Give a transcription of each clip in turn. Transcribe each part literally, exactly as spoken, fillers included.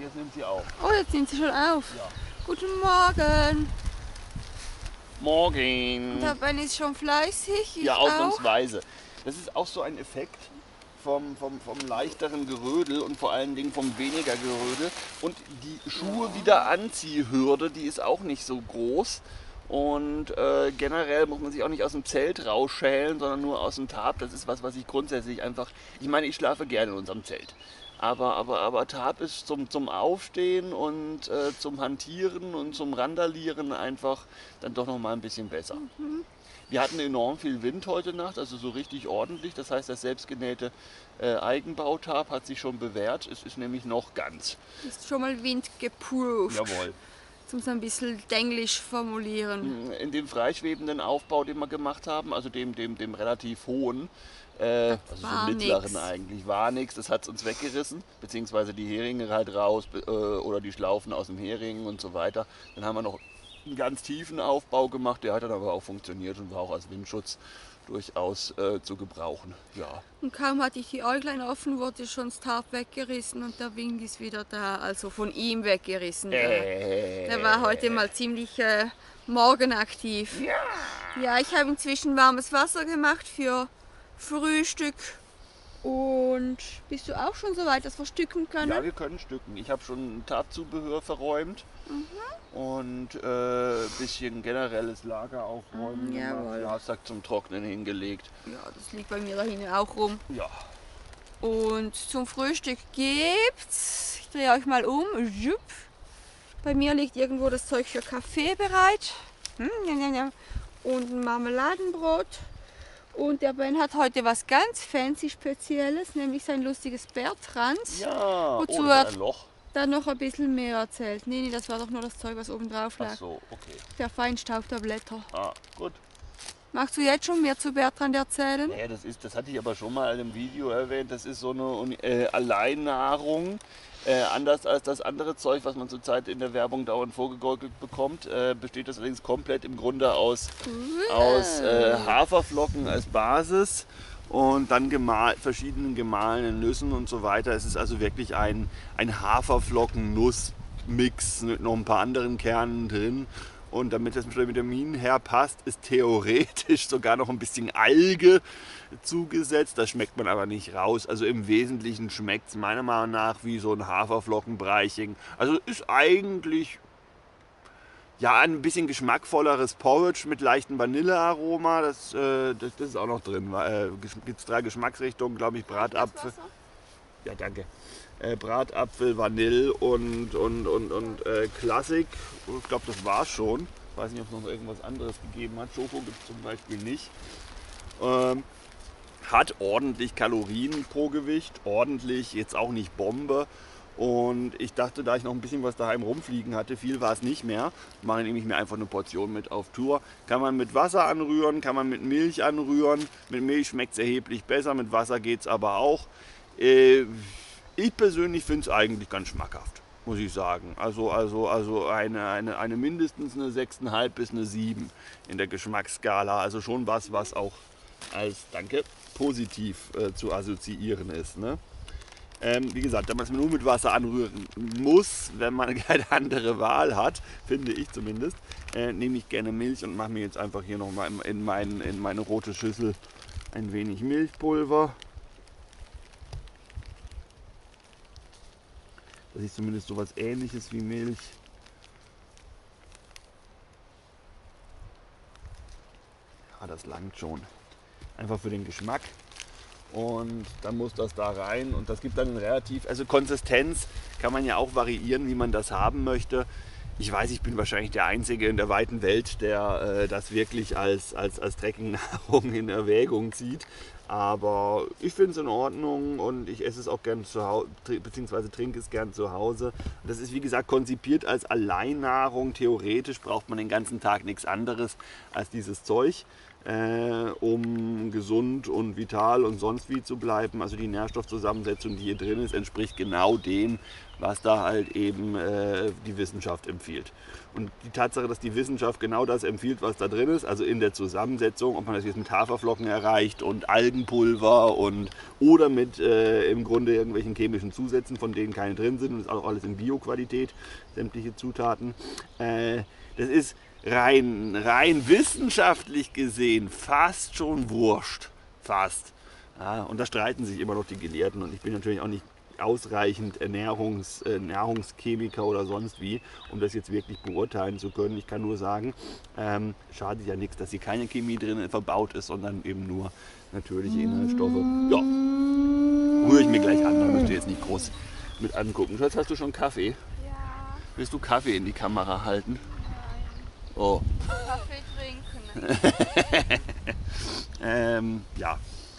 jetzt nimmt sie auf. Oh, jetzt sind sie schon auf. Ja. Guten Morgen. Morgen. Der Ben ist schon fleißig. Ich Ja, auch. ausnahmsweise. Das ist auch so ein Effekt vom, vom, vom leichteren Gerödel und vor allen Dingen vom weniger Gerödel. Und die Schuhe wieder Anziehhürde, die ist auch nicht so groß. Und äh, generell muss man sich auch nicht aus dem Zelt rausschälen, sondern nur aus dem Tarp. Das ist was, was ich grundsätzlich einfach... Ich meine, ich schlafe gerne in unserem Zelt. Aber, aber, aber Tarp ist zum, zum Aufstehen und äh, zum Hantieren und zum Randalieren einfach dann doch noch mal ein bisschen besser. Mhm. Wir hatten enorm viel Wind heute Nacht, also so richtig ordentlich. Das heißt, das selbstgenähte äh, Eigenbautarp hat sich schon bewährt. Es ist nämlich noch ganz. Ist schon mal windgeproofed. Jawohl. Um es ein bisschen englisch formulieren. In dem freischwebenden Aufbau, den wir gemacht haben, also dem, dem, dem relativ hohen, äh, also so mittleren nix. eigentlich, war nichts. Das hat es uns weggerissen, beziehungsweise die Heringe halt raus äh, oder die Schlaufen aus dem Hering und so weiter. Dann haben wir noch einen ganz tiefen Aufbau gemacht, der hat dann aber auch funktioniert und war auch als Windschutz durchaus äh, zu gebrauchen. Ja. Und kaum hatte ich die Äuglein offen, wurde schon das Tarp weggerissen und der Wind ist wieder da, also von ihm weggerissen. Der, der war heute mal ziemlich äh, morgenaktiv. Ja. Ja, ich habe inzwischen warmes Wasser gemacht für Frühstück. Und bist du auch schon so weit, dass wir stücken können? Ja, wir können stücken. Ich habe schon Tarpzubehör verräumt. Mhm. Und ein äh, bisschen generelles Lager aufräumen, mhm, jawohl. Schlafsack zum Trocknen hingelegt. Ja, das liegt bei mir da hinten auch rum. Ja. Und zum Frühstück gibt's, ich drehe euch mal um, bei mir liegt irgendwo das Zeug für Kaffee bereit. Und ein Marmeladenbrot. Und der Ben hat heute was ganz fancy Spezielles, nämlich sein lustiges Bertrand. Ja, wozu oh, er ein Loch. dann noch ein bisschen mehr erzählt. Nee, nee, das war doch nur das Zeug, was oben drauf lag. Ach so, okay. Der Feinstaub der Blätter. Ah, gut. Magst du jetzt schon mehr zu Bertrand erzählen? Ja, das, ist, das hatte ich aber schon mal im Video erwähnt. Das ist so eine äh, Alleinnahrung. Äh, anders als das andere Zeug, was man zurzeit in der Werbung dauernd vorgegaukelt bekommt, äh, besteht das allerdings komplett im Grunde aus, Cool. aus äh, Haferflocken als Basis und dann gemahl, verschiedenen gemahlenen Nüssen und so weiter. Es ist also wirklich ein, ein Haferflocken-Nuss-Mix mit noch ein paar anderen Kernen drin. Und damit das mit den Vitaminen herpasst, ist theoretisch sogar noch ein bisschen Alge zugesetzt. Das schmeckt man aber nicht raus. Also im Wesentlichen schmeckt es meiner Meinung nach wie so ein Haferflockenbreiching. Also ist eigentlich ja ein bisschen geschmackvolleres Porridge mit leichtem Vanillearoma. Das, äh, das, das ist auch noch drin. Äh, Gibt es drei Geschmacksrichtungen, glaube ich. Bratapfel. Ja, danke. Äh, Bratapfel, Vanille und, und, und, und äh, Klassik. Ich glaube, das war's schon. Ich weiß nicht, ob es noch irgendwas anderes gegeben hat. Schoko gibt es zum Beispiel nicht. Ähm, hat ordentlich Kalorien pro Gewicht. Ordentlich, jetzt auch nicht Bombe. Und ich dachte, da ich noch ein bisschen was daheim rumfliegen hatte, viel war es nicht mehr, mache nehme ich mir einfach eine Portion mit auf Tour. Kann man mit Wasser anrühren, kann man mit Milch anrühren. Mit Milch schmeckt es erheblich besser, mit Wasser geht es aber auch. Äh, Ich persönlich finde es eigentlich ganz schmackhaft, muss ich sagen. Also, also, also eine, eine, eine mindestens eine sechs Komma fünf bis eine sieben in der Geschmacksskala. Also schon was, was auch als, danke, positiv äh, zu assoziieren ist. Ne? Ähm, wie gesagt, da man es nur mit Wasser anrühren muss, wenn man keine andere Wahl hat, finde ich zumindest, äh, nehme ich gerne Milch und mache mir jetzt einfach hier nochmal in, in, mein, in meine rote Schüssel ein wenig Milchpulver. Das ist zumindest so was Ähnliches wie Milch. Ja, das langt schon. Einfach für den Geschmack. Und dann muss das da rein. Und das gibt dann ein relativ... Also Konsistenz kann man ja auch variieren, wie man das haben möchte. Ich weiß, ich bin wahrscheinlich der Einzige in der weiten Welt, der äh, das wirklich als, als, als Trekkingnahrung in Erwägung zieht. Aber ich finde es in Ordnung und ich esse es auch gern zu Hause, beziehungsweise trinke es gern zu Hause. Das ist wie gesagt konzipiert als Alleinnahrung. Theoretisch braucht man den ganzen Tag nichts anderes als dieses Zeug, äh, um gesund und vital und sonst wie zu bleiben. Also die Nährstoffzusammensetzung, die hier drin ist, entspricht genau dem, was da halt eben äh, die Wissenschaft empfiehlt. Und die Tatsache, dass die Wissenschaft genau das empfiehlt, was da drin ist, also in der Zusammensetzung, ob man das jetzt mit Haferflocken erreicht und Algenpulver und oder mit äh, im Grunde irgendwelchen chemischen Zusätzen, von denen keine drin sind, und das ist auch alles in Bio-Qualität, sämtliche Zutaten. Äh, das ist rein, rein wissenschaftlich gesehen fast schon wurscht. Fast. Ja, und da streiten sich immer noch die Gelehrten, und ich bin natürlich auch nicht ausreichend Ernährungs, äh, Nahrungschemiker oder sonst wie, um das jetzt wirklich beurteilen zu können. Ich kann nur sagen, ähm, schadet ja nichts, dass hier keine Chemie drin verbaut ist, sondern eben nur natürliche Inhaltsstoffe. Ja, rühre ich mir gleich an, da müsst ihr jetzt nicht groß mit angucken. Schatz, hast du schon Kaffee? Ja. Willst du Kaffee in die Kamera halten? Nein. Oh. Kaffee trinken. ähm, ja.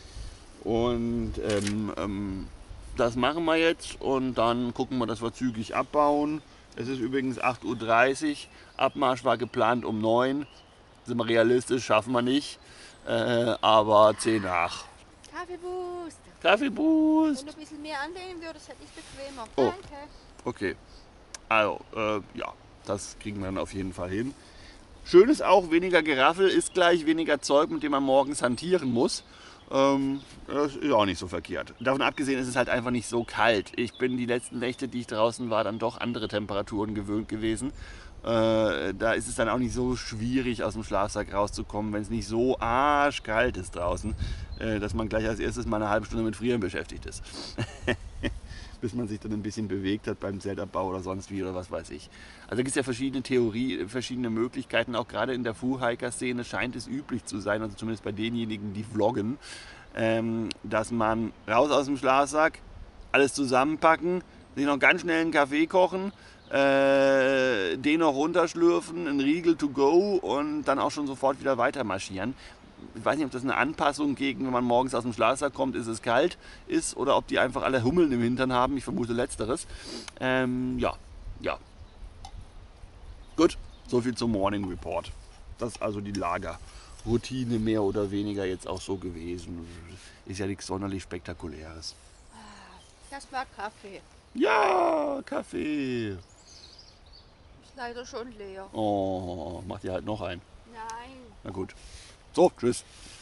Und ähm, ähm, das machen wir jetzt und dann gucken wir, dass wir zügig abbauen. Es ist übrigens acht Uhr dreißig, Abmarsch war geplant um neun. Sind wir realistisch, schaffen wir nicht, äh, aber zehn nach. Kaffeeboost. Kaffeeboost! Wenn du ein bisschen mehr anlehnen würdest, hätte ich bequemer. Oh. Danke. Okay, also äh, ja, das kriegen wir dann auf jeden Fall hin. Schön ist auch, weniger Geraffel ist gleich weniger Zeug, mit dem man morgens hantieren muss. Ähm, das ist auch nicht so verkehrt. Davon abgesehen ist es halt einfach nicht so kalt. Ich bin die letzten Nächte, die ich draußen war, dann doch andere Temperaturen gewöhnt gewesen. Äh, da ist es dann auch nicht so schwierig, aus dem Schlafsack rauszukommen, wenn es nicht so arschkalt ist draußen, äh, dass man gleich als erstes mal eine halbe Stunde mit Frieren beschäftigt ist. Bis man sich dann ein bisschen bewegt hat beim Zeltabbau oder sonst wie oder was weiß ich. Also da gibt es ja verschiedene Theorien, verschiedene Möglichkeiten. Auch gerade in der Foo-Hiker-Szene scheint es üblich zu sein, also zumindest bei denjenigen, die vloggen, ähm, dass man raus aus dem Schlafsack, alles zusammenpacken, sich noch ganz schnell einen Kaffee kochen, äh, den noch runterschlürfen, einen Riegel to go und dann auch schon sofort wieder weiter marschieren. Ich weiß nicht, ob das eine Anpassung gegen, wenn man morgens aus dem Schlafsack kommt, ist es kalt ist, oder ob die einfach alle Hummeln im Hintern haben. Ich vermute Letzteres. Ähm, ja, ja. Gut, soviel zum Morning Report. Das ist also die Lagerroutine mehr oder weniger jetzt auch so gewesen. Ist ja nichts sonderlich Spektakuläres. Das war Kaffee. Ja, Kaffee. Ist leider schon leer. Oh, macht ihr halt noch einen. Nein. Na gut. So, tschüss.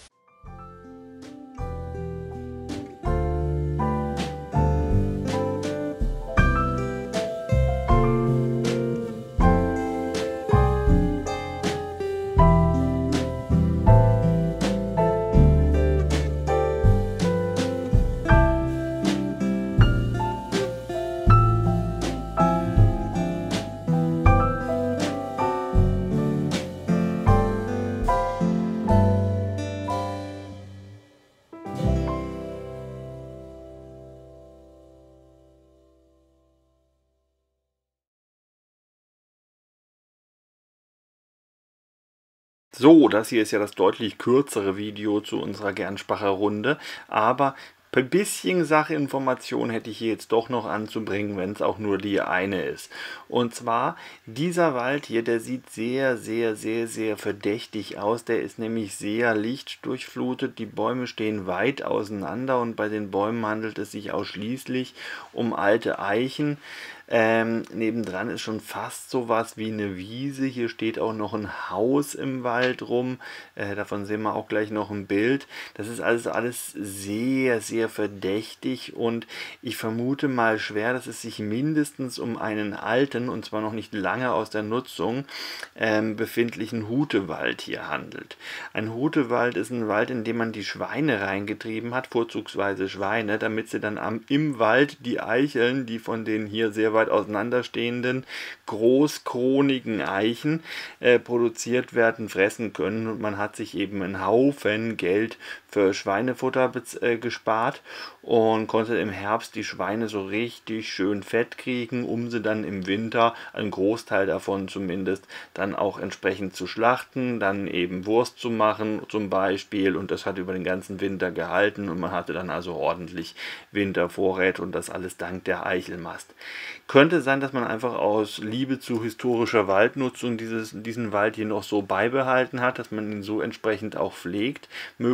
So, das hier ist ja das deutlich kürzere Video zu unserer Gernsbacher Runde, aber ein bisschen Sachinformation hätte ich hier jetzt doch noch anzubringen, wenn es auch nur die eine ist. Und zwar, dieser Wald hier, der sieht sehr, sehr, sehr, sehr verdächtig aus. Der ist nämlich sehr lichtdurchflutet. Die Bäume stehen weit auseinander und bei den Bäumen handelt es sich ausschließlich um alte Eichen. Ähm, nebendran ist schon fast sowas wie eine Wiese. Hier steht auch noch ein Haus im Wald rum. Äh, davon sehen wir auch gleich noch ein Bild. Das ist also alles sehr, sehr verdächtig und ich vermute mal schwer, dass es sich mindestens um einen alten, und zwar noch nicht lange aus der Nutzung, ähm, befindlichen Hutewald hier handelt. Ein Hutewald ist ein Wald, in dem man die Schweine reingetrieben hat, vorzugsweise Schweine, damit sie dann am, im Wald die Eicheln, die von den hier sehr weit auseinanderstehenden großkronigen Eichen äh, produziert werden, fressen können, und man hat sich eben einen Haufen Geld für Schweinefutter äh, gespart und konnte im Herbst die Schweine so richtig schön fett kriegen, um sie dann im Winter, einen Großteil davon zumindest, dann auch entsprechend zu schlachten, dann eben Wurst zu machen zum Beispiel, und das hat über den ganzen Winter gehalten und man hatte dann also ordentlich Wintervorräte, und das alles dank der Eichelmast. Könnte sein, dass man einfach aus Liebe zu historischer Waldnutzung dieses, diesen Wald hier noch so beibehalten hat, dass man ihn so entsprechend auch pflegt. Möglich wäre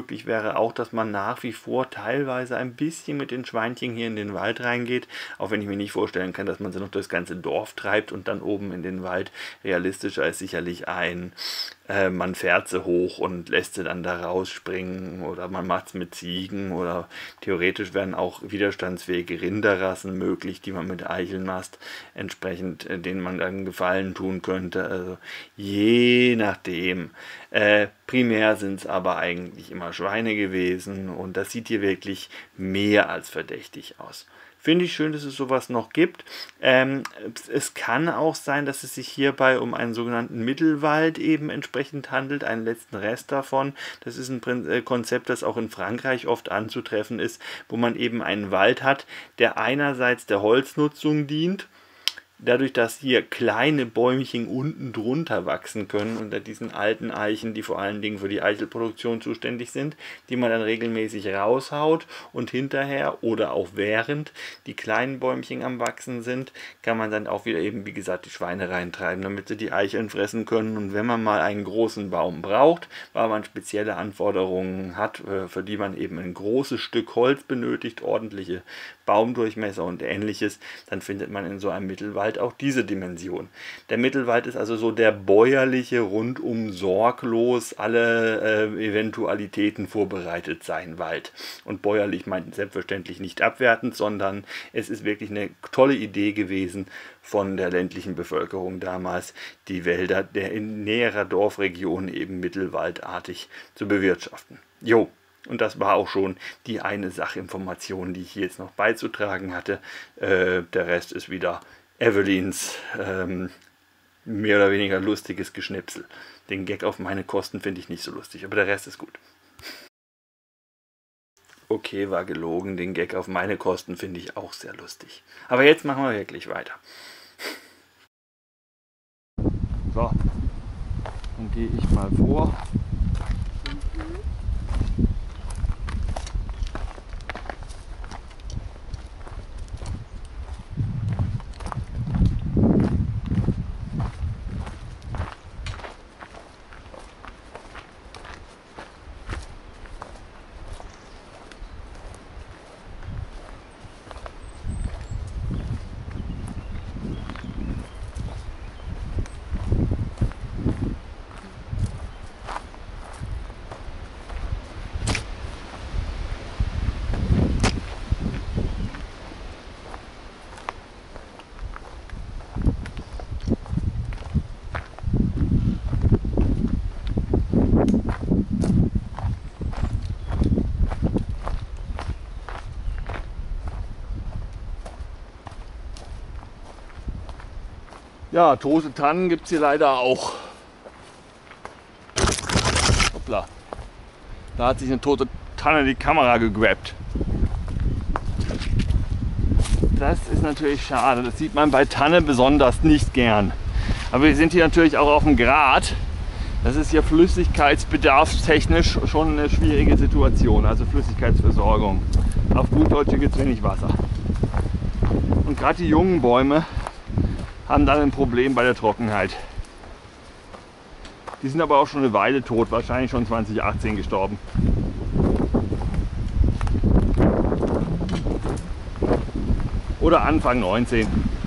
Tatsache auch, dass man nach wie vor teilweise ein bisschen mit den Schweinchen hier in den Wald reingeht, auch wenn ich mir nicht vorstellen kann, dass man sie noch durchs ganze Dorf treibt und dann oben in den Wald. Realistischer ist sicherlich ein, äh, man fährt sie hoch und lässt sie dann da rausspringen oder man macht es mit Ziegen oder theoretisch werden auch widerstandsfähige Rinderrassen möglich, die man mit Eichelmast entsprechend, äh, denen man dann Gefallen tun könnte. Also je nachdem. Äh, primär sind es aber eigentlich immer Schweine gewesen und das sieht hier wirklich mehr als verdächtig aus. Finde ich schön, dass es sowas noch gibt. Ähm, es kann auch sein, dass es sich hierbei um einen sogenannten Mittelwald eben entsprechend handelt, einen letzten Rest davon. Das ist ein Konzept, das auch in Frankreich oft anzutreffen ist, wo man eben einen Wald hat, der einerseits der Holznutzung dient, dadurch, dass hier kleine Bäumchen unten drunter wachsen können, unter diesen alten Eichen, die vor allen Dingen für die Eichelproduktion zuständig sind, die man dann regelmäßig raushaut und hinterher oder auch während die kleinen Bäumchen am Wachsen sind, kann man dann auch wieder eben, wie gesagt, die Schweine reintreiben, damit sie die Eicheln fressen können. Und wenn man mal einen großen Baum braucht, weil man spezielle Anforderungen hat, für die man eben ein großes Stück Holz benötigt, ordentliche Baumdurchmesser und ähnliches, dann findet man in so einem Mittelwald auch diese Dimension. Der Mittelwald ist also so der bäuerliche, rundum sorglos alle äh, Eventualitäten vorbereitet sein Wald. Und bäuerlich meint selbstverständlich nicht abwertend, sondern es ist wirklich eine tolle Idee gewesen von der ländlichen Bevölkerung damals, die Wälder der in näherer Dorfregion eben mittelwaldartig zu bewirtschaften. Jo. Und das war auch schon die eine Sachinformation, die ich hier jetzt noch beizutragen hatte. Äh, der Rest ist wieder Evelyns ähm, mehr oder weniger lustiges Geschnipsel. Den Gag auf meine Kosten finde ich nicht so lustig, aber der Rest ist gut. Okay, war gelogen. Den Gag auf meine Kosten finde ich auch sehr lustig. Aber jetzt machen wir wirklich weiter. So, dann gehe ich mal vor. Ja, tote Tannen gibt es hier leider auch. Hoppla. Da hat sich eine tote Tanne die Kamera gegrabt. Das ist natürlich schade. Das sieht man bei Tanne besonders nicht gern. Aber wir sind hier natürlich auch auf dem Grat. Das ist hier flüssigkeitsbedarfstechnisch schon eine schwierige Situation. Also Flüssigkeitsversorgung. Auf gut Deutsch gibt es wenig Wasser. Und gerade die jungen Bäume haben dann ein Problem bei der Trockenheit. Die sind aber auch schon eine Weile tot, wahrscheinlich schon zwanzig achtzehn gestorben. Oder Anfang neunzehn.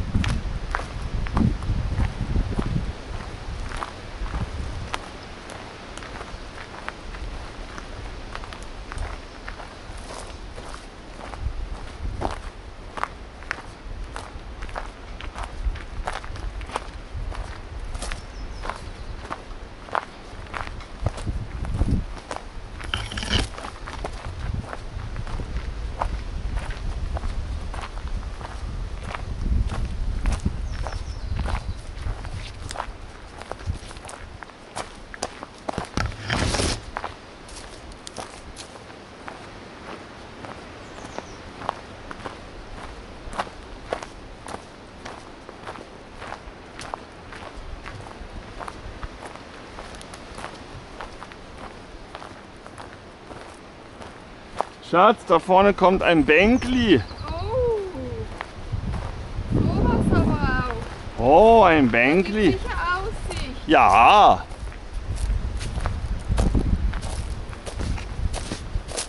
Schatz, da vorne kommt ein Bänkli. Oh, sowas aber auch. Oh, ein Bänkli. Sicher Aussicht. Ja.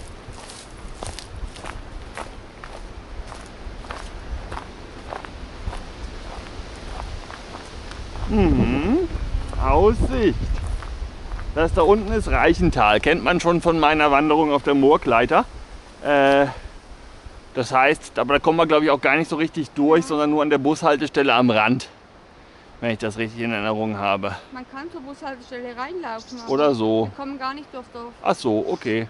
Mhm. Aussicht. Das da unten ist Reichental. Kennt man schon von meiner Wanderung auf der Moorkleiter. Äh, das heißt, aber da kommen wir glaube ich auch gar nicht so richtig durch, sondern nur an der Bushaltestelle am Rand. Wenn ich das richtig in Erinnerung habe. Man kann zur Bushaltestelle reinlaufen. aber Oder so. Wir kommen gar nicht durchs Dorf. Ach so, okay.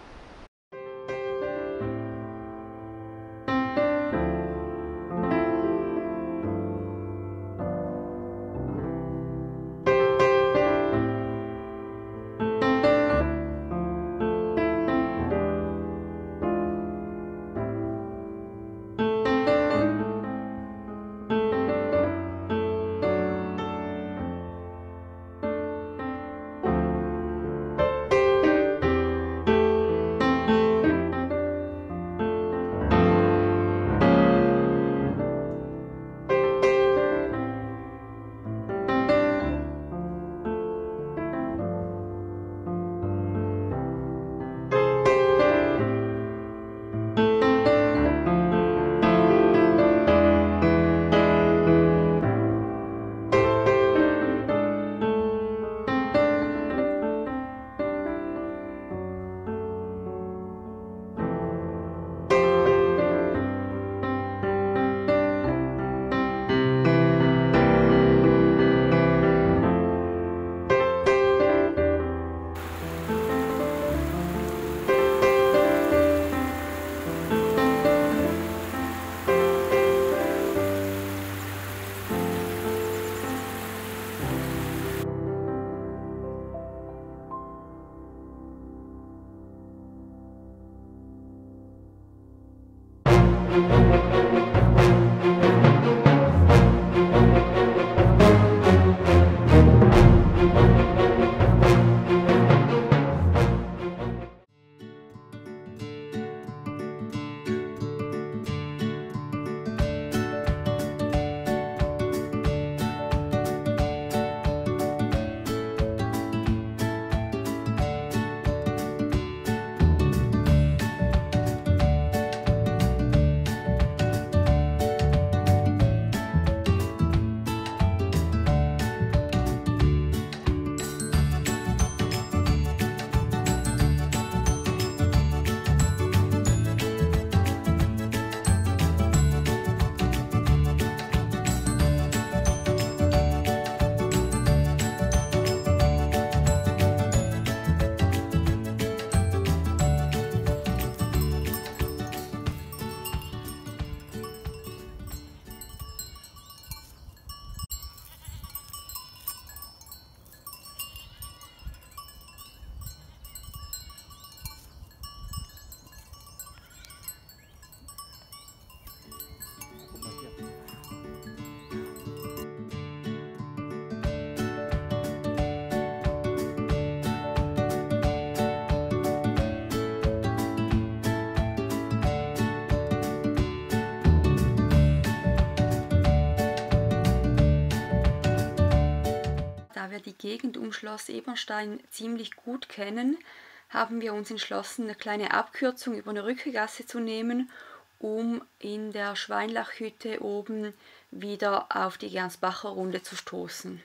Da wir die Gegend um Schloss Ebernstein ziemlich gut kennen, haben wir uns entschlossen, eine kleine Abkürzung über eine Rückgasse zu nehmen, um in der Schweinlachhütte oben wieder auf die Gernsbacher Runde zu stoßen.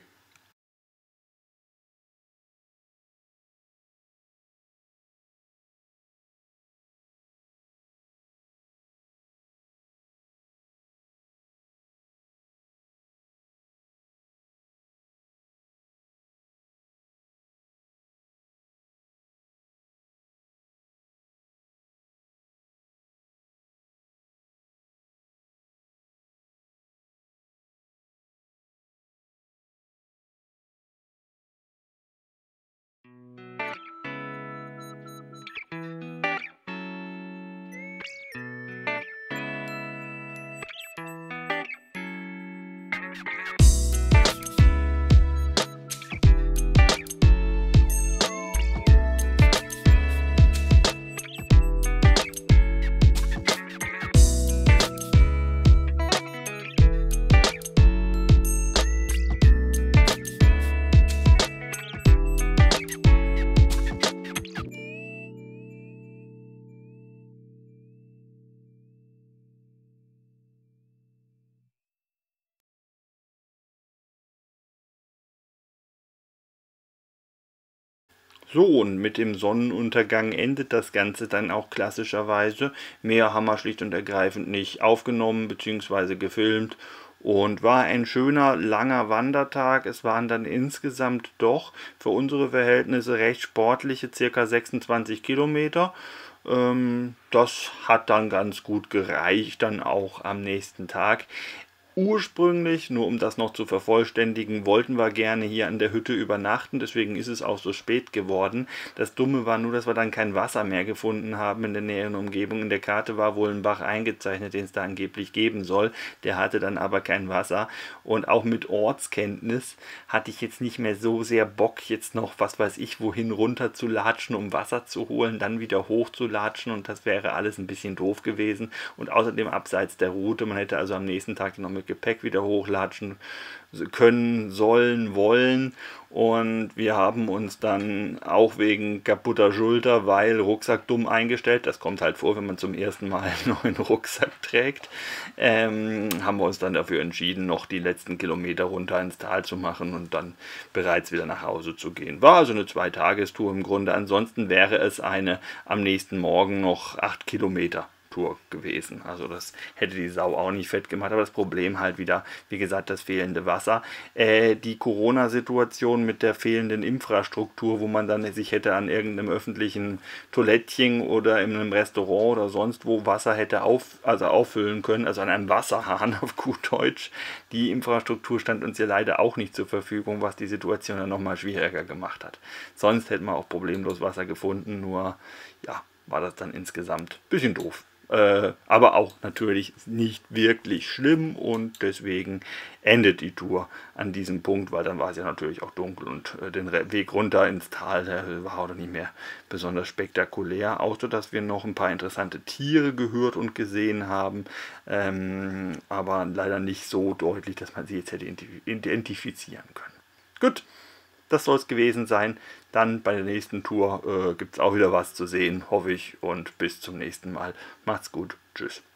So, und mit dem Sonnenuntergang endet das Ganze dann auch klassischerweise. Mehr haben wir schlicht und ergreifend nicht aufgenommen bzw. gefilmt. Und war ein schöner, langer Wandertag. Es waren dann insgesamt doch für unsere Verhältnisse recht sportliche, circa sechsundzwanzig Kilometer. Ähm, das hat dann ganz gut gereicht, dann auch am nächsten Tag. Ursprünglich, nur um das noch zu vervollständigen, wollten wir gerne hier an der Hütte übernachten, deswegen ist es auch so spät geworden. Das Dumme war nur, dass wir dann kein Wasser mehr gefunden haben in der näheren Umgebung. In der Karte war wohl ein Bach eingezeichnet, den es da angeblich geben soll. Der hatte dann aber kein Wasser. Und auch mit Ortskenntnis hatte ich jetzt nicht mehr so sehr Bock, jetzt noch, was weiß ich, wohin runter zu latschen, um Wasser zu holen, dann wieder hoch zu latschen, und das wäre alles ein bisschen doof gewesen. Und außerdem abseits der Route, man hätte also am nächsten Tag noch mit Gepäck wieder hochlatschen können, sollen, wollen, und wir haben uns dann auch wegen kaputter Schulter, weil Rucksack dumm eingestellt, das kommt halt vor, wenn man zum ersten Mal einen neuen Rucksack trägt, ähm, haben wir uns dann dafür entschieden, noch die letzten Kilometer runter ins Tal zu machen und dann bereits wieder nach Hause zu gehen. War also eine Zweitagestour im Grunde, ansonsten wäre es eine am nächsten Morgen noch acht Kilometer Tour gewesen. Also das hätte die Sau auch nicht fett gemacht, aber das Problem halt wieder, wie gesagt, das fehlende Wasser. Äh, die Corona-Situation mit der fehlenden Infrastruktur, wo man dann sich hätte an irgendeinem öffentlichen Toilettchen oder in einem Restaurant oder sonst wo Wasser hätte auf, also auffüllen können, also an einem Wasserhahn auf gut Deutsch. Die Infrastruktur stand uns ja leider auch nicht zur Verfügung, was die Situation dann nochmal schwieriger gemacht hat. Sonst hätten wir auch problemlos Wasser gefunden, nur ja, war das dann insgesamt ein bisschen doof. Äh, aber auch natürlich nicht wirklich schlimm, und deswegen endet die Tour an diesem Punkt, weil dann war es ja natürlich auch dunkel und äh, den Weg runter ins Tal, der war auch nicht mehr besonders spektakulär, außer dass wir noch ein paar interessante Tiere gehört und gesehen haben, ähm, aber leider nicht so deutlich, dass man sie jetzt hätte identifizieren können. Gut. Das soll es gewesen sein. Dann bei der nächsten Tour äh, gibt es auch wieder was zu sehen, hoffe ich. Und bis zum nächsten Mal. Macht's gut. Tschüss.